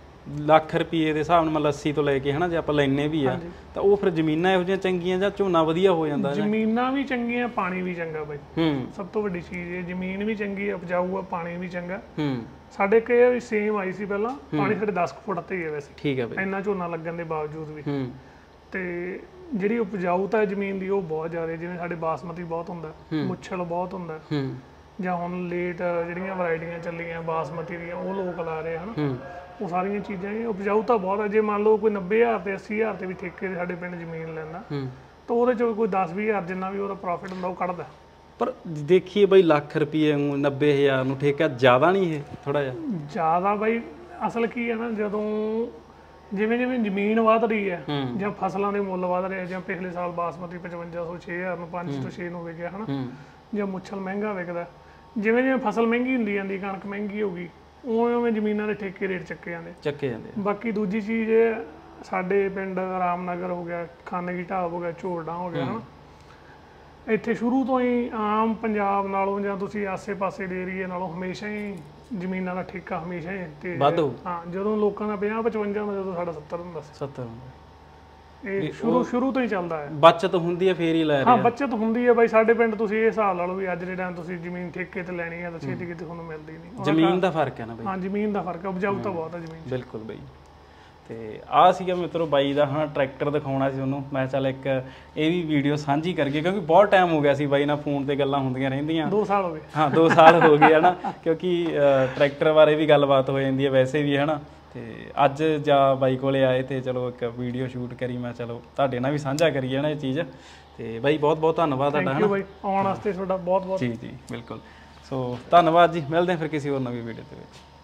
ਲੱਖ ਰੁਪਏ ਦੇ ਹਿਸਾਬ ਨਾਲ ਮਤਲਬ ਅੱਸੀ ਤੋਂ ਲੈ ਕੇ ਹਨਾ, ਜੇ ਆਪਾਂ ਲੈਨੇ ਵੀ ਆ ਤਾਂ ਉਹ ਫਿਰ ਜ਼ਮੀਨਾਂ ਇਹੋ ਜਿਹੀਆਂ ਚੰਗੀਆਂ ਜਾਂ ਝੋਨਾ ਵਧੀਆ ਹੋ ਜਾਂਦਾ? ਜ਼ਮੀਨਾਂ ਵੀ ਚੰਗੀਆਂ, ਪਾਣੀ ਵੀ ਚੰਗਾ ਬਾਈ, ਹੂੰ, ਸਭ ਤੋਂ ਵੱਡੀ ਚੀਜ਼ ਇਹ ਜ਼ਮੀਨ ਵੀ ਚੰਗੀ ਆ, ਉਪਜਾਊ ਆ, ਪਾਣੀ ਵੀ ਚੰਗਾ। ਹੂੰ, ਸਾਡੇ ਕੇ ਵੀ ਸੇਮ ਆਈ ਸੀ ਪਹਿਲਾਂ, ਪਾਣੀ ਸਾਡੇ ਦਸ ਫੁੱਟ ਤੇ ਹੀ ਹੈ ਵੈਸੇ, ਠੀਕ ਹੈ ਬਾਈ, ਇੰਨਾ ਝੋਨਾ ਲੱਗਣ ਦੇ ਬਾਵਜੂਦ ਵੀ। ਹੂੰ, ਤੇ ਜਿਹੜੀ ਉਪਜਾਊਤਾ ਜ਼ਮੀਨ ਦੀ ਉਹ ਬਹੁਤ ਜ਼ਿਆਦਾ, ਜਿਵੇਂ ਸਾਡੇ ਬਾਸਮਤੀ ਬਹੁਤ ਹੁੰਦਾ, ਮੁੱਛਲ ਬਹੁਤ ਹੁੰਦਾ, ਜਾਂ ਹੁਣ ਲੇਟ ਜਿਹੜੀਆਂ ਵੈਰਾਈਟੀਆਂ ਚੱਲੀਆਂ ਬਾਸਮਤੀ ਦੀਆਂ ਉਹ ਲੋਕ ਲਾ ਰਹੇ ਹਨ, ਉਹ ਸਾਰੀਆਂ ਚੀਜ਼ਾਂ ਇਹ ਉਪਜਾਊਤਾ ਬਹੁਤ ਹੈ। ਜੇ ਮੰਨ ਲਓ ਕੋਈ ਨੱਬੇ ਹਜ਼ਾਰ ਤੇ ਅੱਸੀ ਹਜ਼ਾਰ ਤੇ ਵੀ ਠੇਕੇ ਤੇ ਸਾਡੇ ਪਿੰਡ ਜ਼ਮੀਨ ਲੈਂਦਾ ਤਾਂ ਉਹਦੇ ਚੋਂ ਕੋਈ ਦਸ ਵੀਹ ਹਜ਼ਾਰ ਜਿੰਨਾ ਵੀ ਉਹਦਾ ਪ੍ਰੋਫਿਟ ਹੁੰਦਾ ਉਹ ਕੱਢਦਾ। ਪਰ ਦੇਖੀਏ ਬਈ ਲੱਖ ਰੁਪਏ ਨੂੰ ਨੱਬੇ ਹਜ਼ਾਰ ਨੂੰ ਠੇਕਾ ਜ਼ਿਆਦਾ ਨਹੀਂ? ਇਹ ਥੋੜਾ ਜਿਹਾ ਜ਼ਿਆਦਾ ਬਾਈ। ਅਸਲ ਕੀ ਹੈ ਨਾ, ਜਦੋਂ ਜਿਵੇਂ ਜਿਵੇਂ ਜ਼ਮੀਨ ਵਧ ਰਹੀ ਹੈ ਜਾਂ ਫਸਲਾਂ ਦੇ ਮੁੱਲ ਵਧ ਰਹੇ, ਜਾਂ ਪਿਛਲੇ ਸਾਲ ਬਾਸਮਤੀ ਪਚਵੰਜਾ ਸੌ ਛੇ ਹਜ਼ਾਰ ਨੂੰ ਪੰਜ ਤੋਂ ਛੇ ਨੂੰ ਵਿਕਿਆ ਹਨਾ, ਜਾਂ ਮੁੱਛਲ ਮਹਿੰਗਾ ਵਿਕਦਾ, ਜਿਵੇਂ ਜਿਵੇਂ ਫਸਲ ਮਹਿੰਗੀ ਹੁੰਦੀ ਜਾਂਦੀ, ਕਣਕ ਮਹਿੰਗੀ ਹੋ ਗਈ, ਉਵੇਂ ਉਵੇਂ ਜ਼ਮੀਨਾਂ ਦੇ ਠੇਕੇ ਰੇਟ ਚੱਕੇ ਜਾਂਦੇ ਚੱਕੇ ਜਾਂਦੇ ਬਾਕੀ ਦੂਜੀ ਚੀਜ਼ ਸਾਡੇ ਪਿੰਡ ਰਾਮਨਗਰ ਹੋ ਗਿਆ, ਖਾਨੇ ਕੀ ਢਾਬ ਹੋ ਗਿਆ, ਝੋਰਡਾ ਹੋ ਗਿਆ ਹਨਾ, ਇੱਥੇ ਸ਼ੁਰੂ ਤੋਂ ਹੀ ਆਮ ਪੰਜਾਬ ਨਾਲੋਂ ਜਾਂ ਤੁਸੀਂ ਆਸੇ ਪਾਸੇ ਦੇ ਏਰੀਏ ਨਾਲੋਂ ਹਮੇਸ਼ਾ ਹੀ ਜ਼ਮੀਨਾਂ ਦਾ ਠੇਕਾ ਹਮੇਸ਼ਾ ਹੀ ਤੇ ਵੱਧ ਹੋ। ਹਾਂ, ਜਦੋਂ ਲੋਕਾਂ ਦਾ ਪੰਜਾਹ ਪਚਵੰਜਾ ਹੁੰਦਾ, ਜਦੋਂ ਸਾਡਾ ਸੱਤਰ ਹੁੰਦਾ ਸੀ। ਸੱਤਰ ਹੁੰਦਾ ਇਹ ਸ਼ੁਰੂ ਸ਼ੁਰੂ ਤੋਂ ਹੀ ਚੱਲਦਾ ਹੈ। ਬੱਚਤ ਹੁੰਦੀ ਹੈ ਫੇਰ ਹੀ ਲੈ ਰਹੇ ਹਾਂ, ਬੱਚਤ ਹੁੰਦੀ ਹੈ ਬਾਈ। ਸਾਡੇ ਪਿੰਡ ਤੁਸੀਂ ਇਹ ਹਿਸਾਬ ਲਾ ਲਓ ਵੀ ਅੱਜ ਦੇ ਟਾਈਮ ਤੁਸੀਂ ਜ਼ਮੀਨ ਠੇਕੇ ਤੇ ਲੈਣੀ ਹੈ ਤਾਂ ਛੇਤੀ ਕਿਤੇ ਤੁਹਾਨੂੰ ਮਿਲਦੀ ਨਹੀਂ। ਜ਼ਮੀਨ ਦਾ ਫਰਕ ਹੈ ਨਾ ਬਾਈ? ਹਾਂ ਜ਼ਮੀਨ ਦਾ ਫਰਕ ਹੈ, ਉਪਜਾਊਤਾ ਬਹੁਤ ਹੈ ਜ਼ਮੀਨ। ਬਿਲਕੁਲ ਬਾਈ। ਤੇ ਆਹ ਸੀਗਾ ਮਿੱਤਰੋ ਬਾਈ ਦਾ ਹਾਂ ਟਰੈਕਟਰ ਦਿਖਾਉਣਾ ਸੀ ਉਹਨੂੰ, ਮੈਂ ਚੱਲ ਇੱਕ ਇਹ ਵੀ ਵੀਡੀਓ ਸਾਂਝੀ ਕਰੀਏ ਕਿਉਂਕਿ ਬਹੁਤ ਟਾਈਮ ਹੋ ਗਿਆ ਸੀ ਬਾਈ ਨਾਲ ਫੋਨ ਤੇ ਗੱਲਾਂ ਹੁੰਦੀਆਂ ਰਹਿੰਦੀਆਂ। ਦੋ ਸਾਲ ਹੋ ਗਏ। ਹਾਂ ਦੋ ਸਾਲ ਹੋ ਗਏ ਹਨਾ, ਕਿਉਂਕਿ ਟਰੈਕਟਰ ਬਾਰੇ ਵੀ ਗੱਲਬਾਤ ਹੋ ਜਾਂਦੀ ਹੈ ਵੈਸੇ ਵੀ ਹਨਾ। ਤੇ ਅੱਜ ਜਾਂ ਬਾਈ ਕੋਲੇ ਆਏ ਤੇ ਚਲੋ ਇੱਕ ਵੀਡੀਓ ਸ਼ੂਟ ਕਰੀ, ਮੈਂ ਚਲੋ ਤੁਹਾਡੇ ਨਾਲ ਵੀ ਸਾਂਝਾ ਕਰੀਏ ਨਾ ਇਹ ਚੀਜ਼। ਤੇ ਬਾਈ ਬਹੁਤ ਬਹੁਤ ਧੰਨਵਾਦ ਤੁਹਾਡਾ ਹਨਾ ਬਾਈ, ਆਉਣ ਵਾਸਤੇ ਤੁਹਾਡਾ ਬਹੁਤ ਬਹੁਤ। ਜੀ ਜੀ ਬਿਲਕੁਲ। ਸੋ ਧੰਨਵਾਦ ਜੀ, ਮਿਲਦੇ ਹਾਂ ਫਿਰ ਕਿਸੇ ਹੋਰ ਨਵੀਂ ਵੀਡੀਓ ਦੇ ਵਿੱਚ।